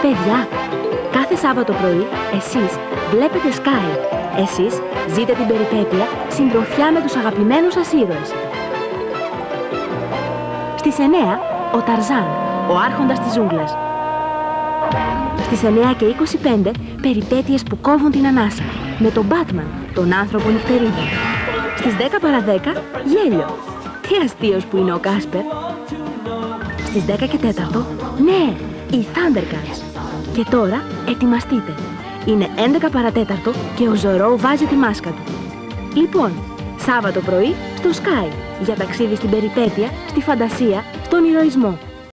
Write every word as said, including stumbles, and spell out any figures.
Παιδιά, κάθε Σάββατο πρωί εσείς βλέπετε Sky. Εσείς ζείτε την περιπέτεια συντροφιά με τους αγαπημένους σας ήρωες. Στις εννέα, ο Ταρζάν, ο άρχοντας της ζούγκλας. Στις εννέα και είκοσι πέντε, περιπέτειες που κόβουν την ανάσα, με τον Batman, τον άνθρωπο νυχτερίδα. Στις δέκα παρά δέκα, γέλιο. Τι αστείος που είναι ο Κάσπερ. Στις δέκα και τέταρτο, ναι, οι Thundercats. Και τώρα, ετοιμαστείτε. Είναι έντεκα παρά τέταρτο και ο Ζωρό βάζει τη μάσκα του. Λοιπόν, Σάββατο πρωί στο Sky, για ταξίδι στην περιπέτεια, στη φαντασία, στον ηρωισμό.